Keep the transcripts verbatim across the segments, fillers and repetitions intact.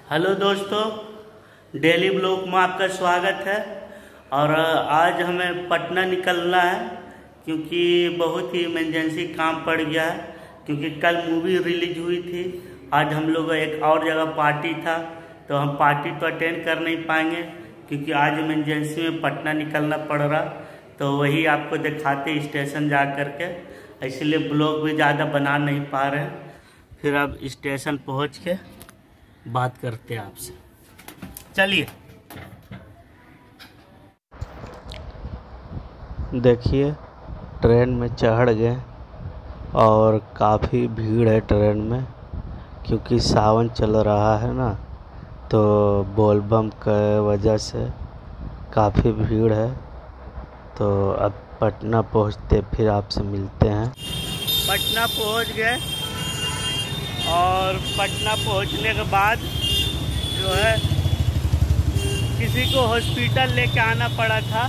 Hello दोस्तों, daily blog में आपका स्वागत है। और आज हमें पटना निकलना है क्योंकि बहुत ही इमरजेंसी काम पड़ गया है। क्योंकि कल मूवी रिलीज हुई थी, आज हम लोग एक और जगह पार्टी था, तो हम पार्टी तो अटेंड कर नहीं पाएंगे क्योंकि आज इमरजेंसी में पटना निकलना पड़ रहा। तो वही आपको दिखाते स्टेशन जा कर के, इसलिए ब्लॉग भी ज़्यादा बना नहीं पा रहे हैं। फिर अब स्टेशन पहुँच के बात करते हैं आपसे। चलिए देखिए, ट्रेन में चढ़ गए और काफ़ी भीड़ है ट्रेन में क्योंकि सावन चल रहा है ना, तो बोलबम के वजह से काफ़ी भीड़ है। तो अब पटना पहुंचते फिर आपसे मिलते हैं। पटना पहुंच गए और पटना पहुंचने के बाद जो है किसी को हॉस्पिटल लेके आना पड़ा था,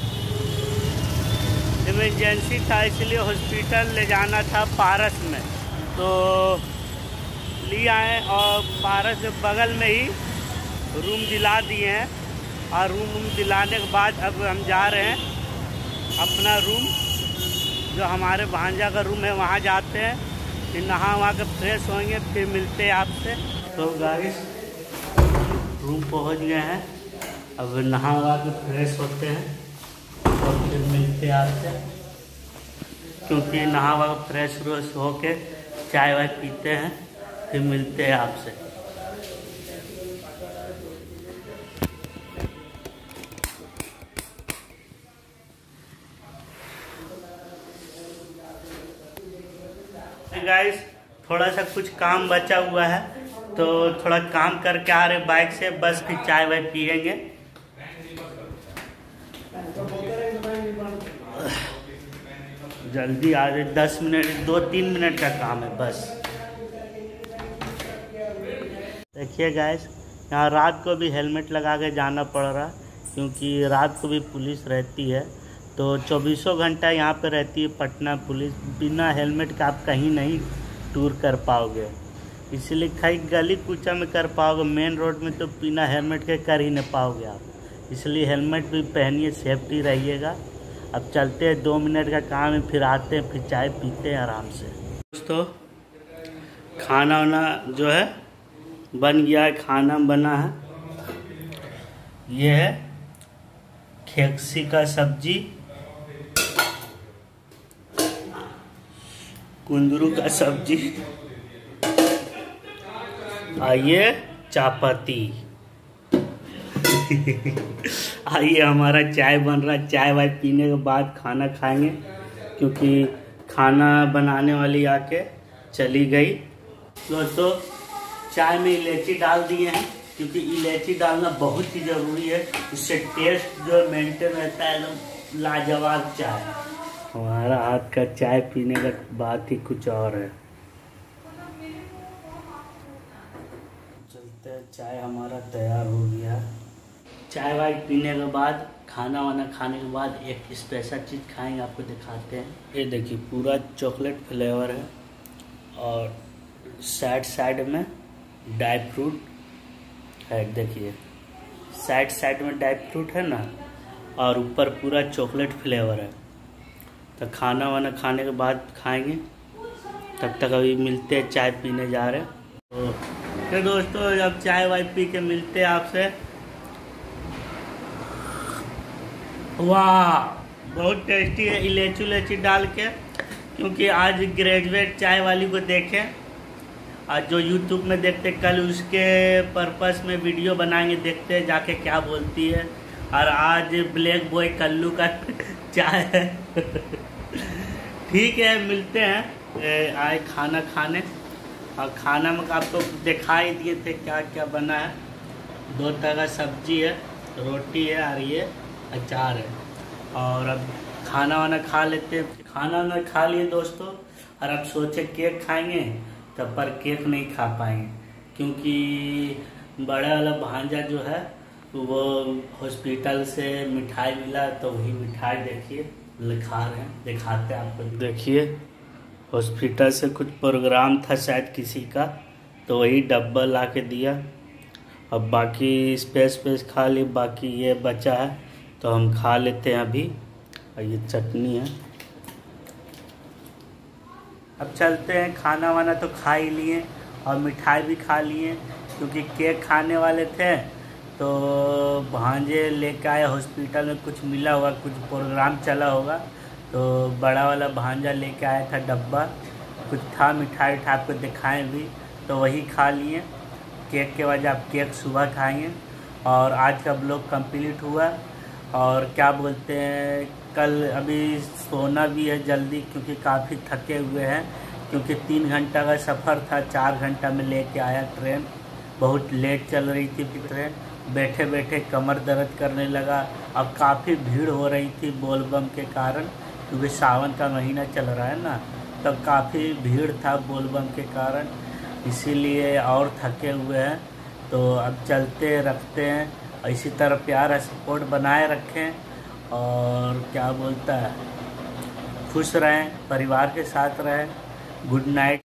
इमरजेंसी था, इसलिए हॉस्पिटल ले जाना था पारस में। तो ले आए और पारस के बगल में ही रूम दिला दिए हैं। और रूम रूम दिलाने के बाद अब हम जा रहे हैं अपना रूम, जो हमारे भांजा का रूम है, वहाँ जाते हैं। फिर नहा वहाँ के फ्रेश होंगे, फिर मिलते हैं आपसे। तो गाइस रूम पहुँच गए हैं, अब नहा वहा के फ्रेश होते हैं और फिर मिलते हैं आपसे। क्योंकि नहा वहा के फ्रेश व्रेश होके चाय वाय पीते हैं, फिर मिलते हैं आपसे। गाइस थोड़ा सा कुछ काम बचा हुआ है, तो थोड़ा काम करके आ रहे बाइक से, बस फिर चाय वाय पियेंगे। जल्दी आ रहे, दस मिनट दो तीन मिनट का काम है बस। देखिए गाइस, यहाँ रात को भी हेलमेट लगा के जाना पड़ रहा क्योंकि रात को भी पुलिस रहती है। तो चौबीसों घंटा यहाँ पे रहती है पटना पुलिस। बिना हेलमेट का आप कहीं नहीं टूर कर पाओगे, इसलिए कहीं गली कूचा में कर पाओगे, मेन रोड में तो बिना हेलमेट के कर ही नहीं पाओगे आप। इसलिए हेलमेट भी पहनिए, सेफ्टी रहिएगा। अब चलते हैं, दो मिनट का काम है, फिर आते हैं, फिर चाय पीते हैं आराम से। दोस्तों खाना वाना जो है बन गया है, खाना बना है। ये है खेकसी का सब्जी, कुंदरू का सब्जी, आइए चापाती। आइए हमारा चाय बन रहा है, चाय वाय पीने के बाद खाना खाएंगे क्योंकि खाना बनाने वाली आके चली गई। दोस्तों चाय में इलायची डाल दिए हैं क्योंकि इलायची डालना बहुत ही ज़रूरी है, इससे टेस्ट जो मेंटेन रहता है एकदम लाजवाब चाय। हमारा हाथ का चाय पीने का बात ही कुछ और है। चलते हैं, चाय हमारा तैयार हो गया। चाय वाय पीने के बाद, खाना वाना खाने के बाद एक स्पेशल चीज़ खाएंगे, आपको दिखाते हैं। ये देखिए पूरा चॉकलेट फ्लेवर है और साइड साइड में ड्राई फ्रूट है। देखिए साइड साइड में ड्राई फ्रूट है ना, और ऊपर पूरा चॉकलेट फ्लेवर है। तो खाना वाना खाने के बाद खाएंगे, तब तक अभी मिलते हैं, चाय पीने जा रहे हैं। तो दोस्तों जब चाय वाय पी के मिलते हैं आपसे। वाह बहुत टेस्टी है, इलायची इलायची डाल के। क्योंकि आज ग्रेजुएट चाय वाली को देखें, आज जो यूट्यूब में देखते, कल उसके पर्पस में वीडियो बनाएंगे, देखते हैं जाके क्या बोलती है। और आज ब्लैक बॉय कल्लू का चाय है। ठीक है, मिलते हैं, आए खाना खाने। और खाना में आपको दिखा ही दिए थे क्या क्या बना है। दो तरह का सब्जी है, रोटी है और ये अचार है। और अब खाना वाना खा लेते हैं। खाना वाना खा लिए दोस्तों, और अब सोचे केक खाएंगे, तब पर केक नहीं खा पाएंगे क्योंकि बड़ा वाला भांजा जो है वो हॉस्पिटल से मिठाई मिला, तो वही मिठाई देखिए लिखा रहे हैं, दिखाते हैं आपको। देखिए हॉस्पिटल से कुछ प्रोग्राम था शायद किसी का, तो वही डब्बा ला के दिया। अब बाकी स्पेस स्पेस खा ली, बाकी ये बचा है तो हम खा लेते हैं अभी। और ये चटनी है। अब चलते हैं, खाना वाना तो खा ही लिए और मिठाई भी खा लिए, क्योंकि केक खाने वाले थे तो भांजे लेके आए हॉस्पिटल में, कुछ मिला होगा, कुछ प्रोग्राम चला होगा तो बड़ा वाला भांजा लेके आया था डब्बा, कुछ था मिठाई उठा, आपको दिखाएँ भी, तो वही खा लिए। केक के वजह आप केक सुबह खाएंगे। और आज का ब्लॉग कंप्लीट हुआ। और क्या बोलते हैं, कल अभी सोना भी है जल्दी, क्योंकि काफ़ी थके हुए हैं, क्योंकि तीन घंटा का सफ़र था, चार घंटा में लेके आया ट्रेन। बहुत लेट चल रही थी ट्रेन, बैठे बैठे कमर दर्द करने लगा। अब काफ़ी भीड़ हो रही थी बोलबम के कारण, क्योंकि सावन का महीना चल रहा है ना, तब काफ़ी भीड़ था बोलबम के कारण, इसीलिए और थके हुए हैं। तो अब चलते रखते हैं, इसी तरह प्यार और सपोर्ट बनाए रखें, और क्या बोलता है, खुश रहें, परिवार के साथ रहें। Good night.